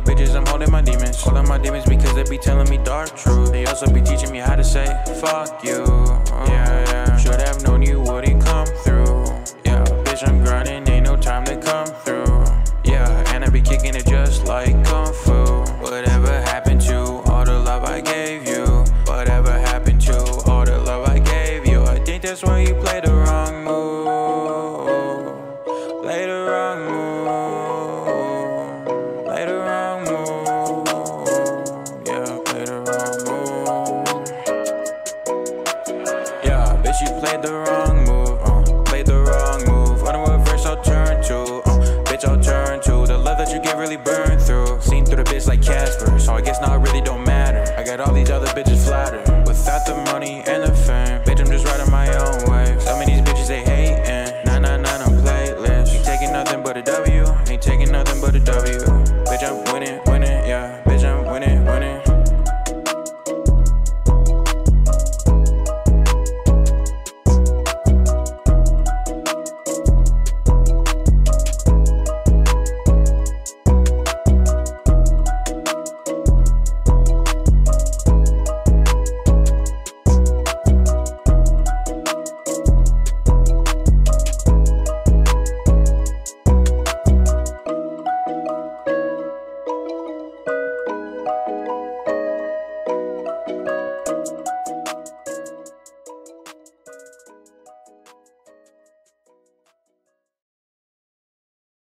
bitches, I'm holding my demons. Holding my demons because they be telling me dark truth. They also be teaching me how to say, fuck you. Yeah, yeah. Should have known you wouldn't come through. Yeah, bitch, I'm grinding, ain't no time to come through. Yeah, and I be kicking it just like Kung Fu. Whatever happened to all the love I gave you? Whatever happened to all the love I gave you? I think that's why you played the wrong move. Play the wrong move. Play the wrong move. Yeah, play the wrong move. Yeah, bitch, you played the wrong